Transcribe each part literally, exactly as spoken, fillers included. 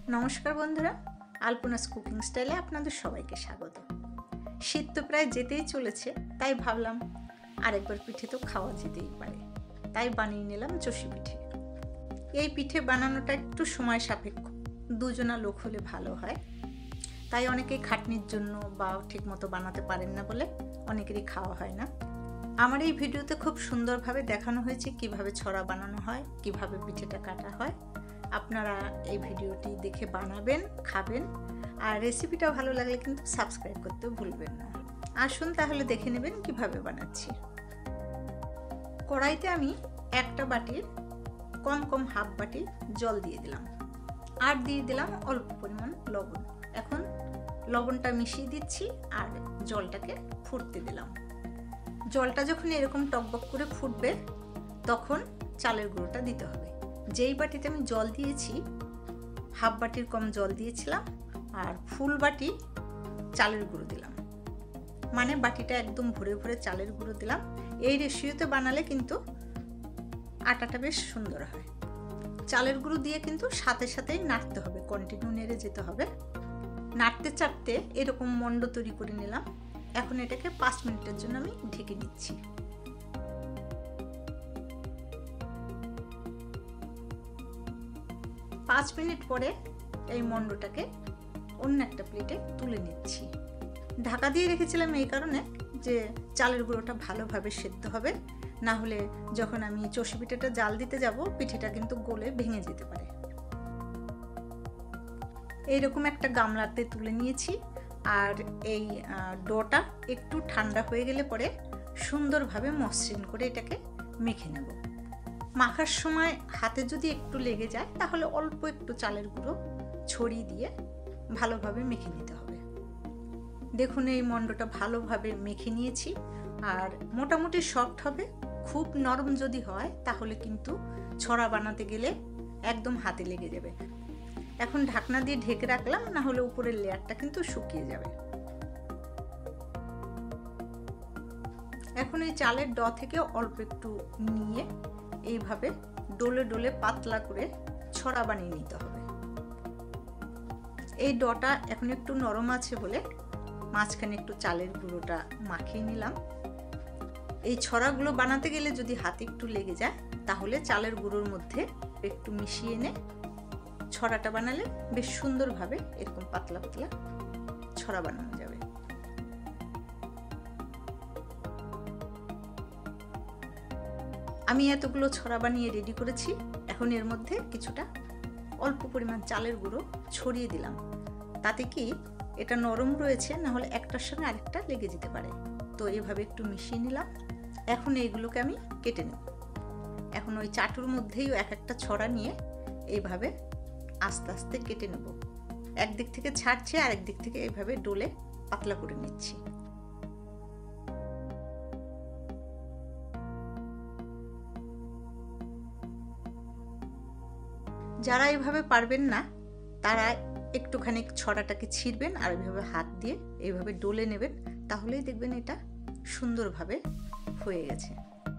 নমস্কার বন্ধুরা, আলপনাস কুকিং স্টাইলে আপনাদের সবাইকে স্বাগত। শীত তো প্রায় যেতেই চলেছে, তাই ভাবলাম আরেকবার পিঠে তো খাওয়া যেতেই পারে, তাই বানিয়ে নিলাম চষি পিঠে। এই পিঠে বানানোটা একটু সময় সাপেক্ষ, দুজনা লোক হলে ভালো হয়, তাই অনেকেই খাটনির জন্য বা ঠিকমতো বানাতে পারেন না বলে অনেকেরই খাওয়া হয় না। আমার এই ভিডিওতে খুব সুন্দরভাবে দেখানো হয়েছে কিভাবে ছড়া বানানো হয়, কিভাবে পিঠেটা কাটা হয়। আপনারা এই ভিডিওটি দেখে বানাবেন, খাবেন, আর রেসিপিটা ভালো লাগলে কিন্তু সাবস্ক্রাইব করতেও ভুলবেন না। আসুন তাহলে দেখে নেবেন কিভাবে বানাচ্ছি। কড়াইতে আমি একটা বাটির কম কম হাফ বাটি জল দিয়ে দিলাম, আর দিয়ে দিলাম অল্প পরিমাণ লবণ। এখন লবণটা মিশিয়ে দিচ্ছি আর জলটাকে ফুটতে দিলাম। জলটা যখন এরকম টকবক করে ফুটবে তখন চালের গুঁড়োটা দিতে হবে। যেই বাটিতে আমি জল দিয়েছি হাফ বাটির কম জল দিয়েছিলাম, আর ফুল বাটি চালের গুঁড়ো দিলাম, মানে বাটিটা একদম ভরে ভরে চালের গুঁড়ো দিলাম। এই রেশিওতে বানালে কিন্তু আটাটা বেশ সুন্দর হয়। চালের গুঁড়ো দিয়ে কিন্তু সাথে সাথেই নাড়তে হবে, কন্টিনিউ নেড়ে যেতে হবে। নাড়তে চাড়তে এরকম মন্ড তৈরি করে নিলাম। এখন এটাকে পাঁচ মিনিটের জন্য আমি ঢেকে দিচ্ছি। পাঁচ মিনিট পরে এই মন্ডটাকে অন্য একটা প্লেটে তুলে নিচ্ছি। ঢাকা দিয়ে রেখেছিলাম এই কারণে যে চালের গুঁড়োটা ভালোভাবে সেদ্ধ হবে, না হলে যখন আমি চষি পিঠেটা জাল দিতে যাব পিঠেটা কিন্তু গলে ভেঙে যেতে পারে। এইরকম একটা গামলাতে তুলে নিয়েছি, আর এই ডোটা একটু ঠান্ডা হয়ে গেলে পরে সুন্দরভাবে মসৃণ করে এটাকে মেখে নেব। মাখার সময় হাতে যদি একটু লেগে যায় তাহলে অল্প একটু চালের গুঁড়ো ছড়িয়ে দিয়ে ভালোভাবে মেখে নিতে হবে। দেখুন এই মন্ডটা ভালোভাবে মেখে নিয়েছি, আর মোটামুটি সফট হবে। খুব নরম যদি হয় তাহলে কিন্তু ছড়া বানাতে গেলে একদম হাতে লেগে যাবে। এখন ঢাকনা দিয়ে ঢেকে রাখলাম, না হলে উপরের লেয়ারটা কিন্তু শুকিয়ে যাবে। এখন এই চালের ড থেকে অল্প একটু নিয়ে এইভাবে ডোলে ডোলে পাতলা করে ছড়া বানিয়ে নিতে হবে। এই ডটা এখন একটু নরম আছে বলে মাঝখানে একটু চালের গুঁড়োটা মাখিয়ে নিলাম। এই ছড়াগুলো বানাতে গেলে যদি হাতে একটু লেগে যায় তাহলে চালের গুঁড়োর মধ্যে একটু মিশিয়ে এনে ছড়াটা বানালে বেশ সুন্দরভাবে এরকম পাতলা পাতলা ছড়া বানানো যাবে। আমি এতগুলো ছড়া বানিয়ে রেডি করেছি। এখন এর মধ্যে কিছুটা অল্প পরিমাণ চালের গুঁড়ো ছড়িয়ে দিলাম। তাতে কি এটা নরম রয়েছে, না হলে একটার সঙ্গে আরেকটা লেগে যেতে পারে। তো এভাবে একটু মিশিয়ে নিলাম। এখন এইগুলোকে আমি কেটে নেব। এখন ওই চাটুর মধ্যেই এক একটা ছড়া নিয়ে এইভাবে আস্তে আস্তে কেটে নেব। একদিক থেকে ছাড়ছি আর একদিক থেকে এইভাবে ডোলে পাতলা করে নিচ্ছি। যারা এইভাবে পারবেন না তারা একটুখানি ছড়াটাকে ছিঁড়বেন আর এইভাবে হাত দিয়ে এইভাবে ডলে নেবেন, তাহলেই দেখবেন এটা সুন্দরভাবে হয়ে গেছে।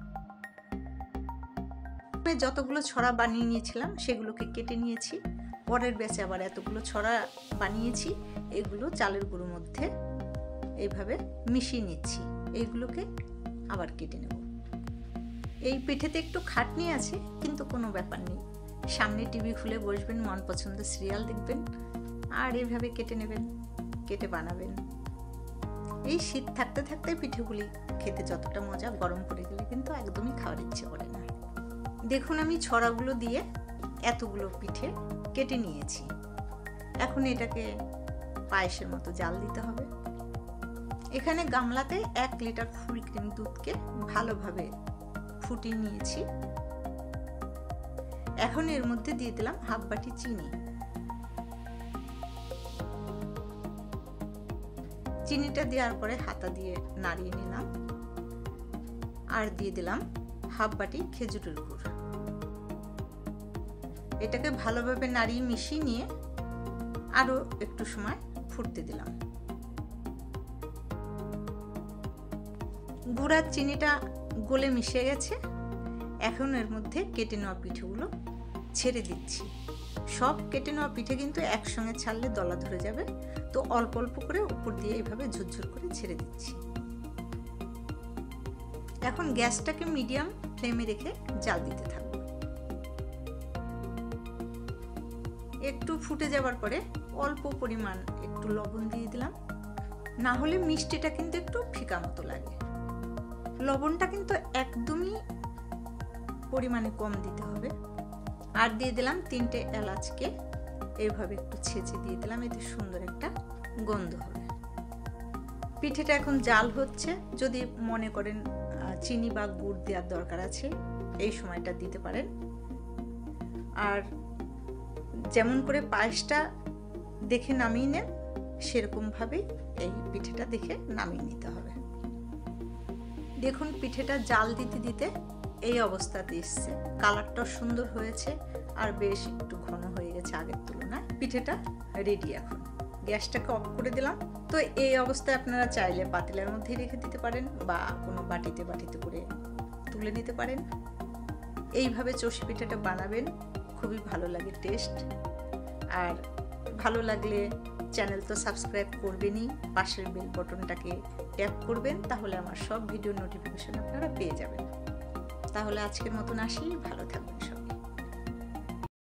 যতগুলো ছড়া বানিয়ে নিয়েছিলাম সেগুলোকে কেটে নিয়েছি। পরের ব্যাচে আবার এতগুলো ছড়া বানিয়েছি, এগুলো চালের গুঁড়োর মধ্যে এইভাবে মিশিয়ে নিচ্ছি। এইগুলোকে আবার কেটে নেব। এই পিঠেতে একটু খাটনি আছে, কিন্তু কোনো ব্যাপার নেই। সামনে টিভি খুলে বসবেন, মন পছন্দের সিরিয়াল দেখবেন, আর এইভাবে কেটে নেবেন, কেটে বানাবেন। এই শীত থাকতে থাকতে পিঠেগুলি খেতে যতটা মজা, গরম পড়ে গেলে কিন্তু একদমই খাওয়ার ইচ্ছে করে না। দেখুন আমি ছড়াগুলো দিয়ে এতগুলো পিঠে কেটে নিয়েছি। এখন এটাকে পায়েসের মতো জাল দিতে হবে। এখানে গামলাতে এক লিটার ফুল ক্রিম দুধকে ভালোভাবে ফুটিয়ে নিয়েছি। এখন এর মধ্যে দিয়ে দিলাম হাফ বাটি চিনি। চিনিটা দেওয়ার পরে হাতা দিয়ে নাড়িয়ে নিলাম, আর দিয়ে দিলাম হাফ বাটি খেজুরের গুড়। এটাকে ভালোভাবে নাড়িয়ে মিশিয়ে নিয়ে আরো একটু সময় ফুটতে দিলাম। গুড় আর চিনিটা গলে মিশে গেছে। এখন এর মধ্যে কেটে নেওয়া পিঠেগুলো ছেড়ে দিচ্ছি। সব কেটে নেওয়া পিঠে কিন্তু একসঙ্গে ছাড়লে দলা ধরে যাবে, তো অল্প অল্প করে উপর দিয়ে এইভাবে ঝুরঝুর করে ছেড়ে দিচ্ছি। এখন গ্যাসটাকে মিডিয়াম ফ্লেমে রেখে জাল দিতে থাকবো। একটু ফুটে যাওয়ার পরে অল্প পরিমাণ একটু লবণ দিয়ে দিলাম, না হলে মিষ্টিটা কিন্তু একটু ফিকা মতো লাগে। লবণটা কিন্তু একদমই পরিমাণে কম দিতে হবে। আর দিয়ে দিলাম তিনটে এলাচকে এইভাবে একটু ছেঁচে দিয়ে দিলাম, এতে সুন্দর একটা গন্ধ হবে। পিঠেটা এখন জাল হচ্ছে, যদি মনে করেন চিনি বা গুড় দেওয়ার দরকার আছে এই সময়টা দিতে পারেন। আর যেমন করে পায়েসটা দেখে নামিয়ে নেন সেরকমভাবেই এই পিঠেটা দেখে নামিয়ে নিতে হবে। দেখুন পিঠেটা জাল দিতে দিতে এই অবস্থাতে এসছে, কালারটাও সুন্দর হয়েছে আর বেশ একটু ঘন হয়ে গেছে আগের তুলনায়। পিঠেটা রেডি। এখন গ্যাসটাকে অফ করে দিলাম। তো এই অবস্থায় আপনারা চাইলে পাতিলের মধ্যে রেখে দিতে পারেন বা কোনো বাটিতে বাটিতে করে তুলে নিতে পারেন। এইভাবে চষি পিঠাটা বানাবেন, খুবই ভালো লাগে টেস্ট। আর ভালো লাগলে চ্যানেল তো সাবস্ক্রাইব করবেনই, পাশের বেল বটনটাকে ট্যাপ করবেন, তাহলে আমার সব ভিডিও নোটিফিকেশন আপনারা পেয়ে যাবেন। তাহলে আজকের মতন আসি, ভালো থাকবেন।